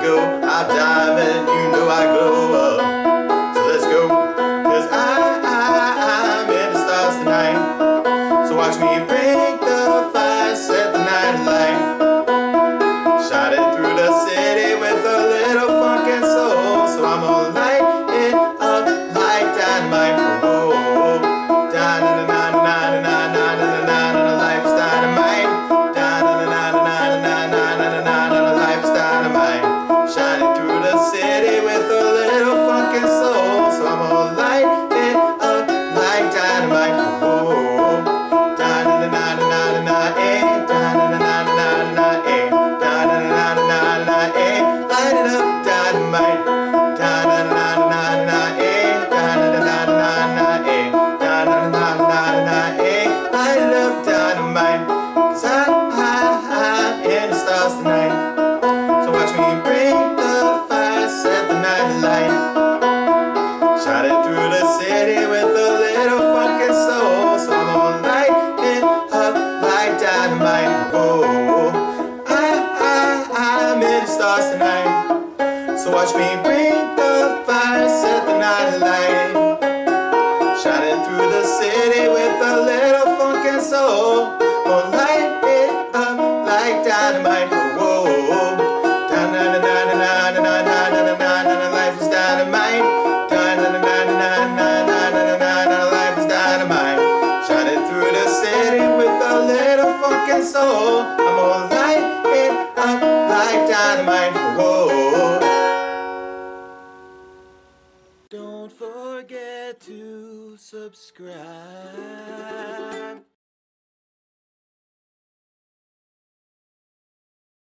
go. I'm diamond, you know I glow up. So let's go, 'cause I'm in the stars tonight. So watch me bring the fire, set the night alight. Shot it through the city with a little funk and soul. So I'm gonna light it up like dynamite. Oh, da-na-na-na-na-na-na-na-na-na-na-na. Life is dynamite. Da-na-na-na-na-na-na-na-na-na-na. Life is dynamite. Shot it through the city with a little funk and soul. So I'm gonna light it up like dynamite. Oh, da-na-na-na-na-na-na-eh, da-na-na-na-na-na-eh, da-na-na-na-na-na-eh. Light it up, dynamite. Da-na-na-na-na-na-eh, da-na-na-na-na-na-eh, da-na-na-na-na-na-eh. Light it up, dynamite. 'Cause I'm in the stars tonight. So watch me bring the fire, set the night alight. Shot it through the city with a little funk and soul. So I'm gonna light it up like dynamite. Oh, I'm in the stars tonight. So watch me bring the fire, set the night alight. Shot it through the city with a little funk and soul. Gonna light it up like dynamite. Oh, da-na-na-na-na-na-na-na-na-na-na-na. Life is dynamite. Da-na-na-na-na-na-na-na-na-na. Life is dynamite. Shot it through the city with a little funk and soul. I'm gonna light it up like dynamite. Whoa. Don't forget to subscribe.